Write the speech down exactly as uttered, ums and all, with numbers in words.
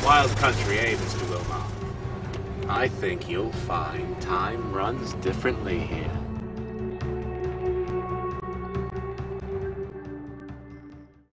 Wild country, eh, Mister Wilmot? I think you'll find time runs differently here.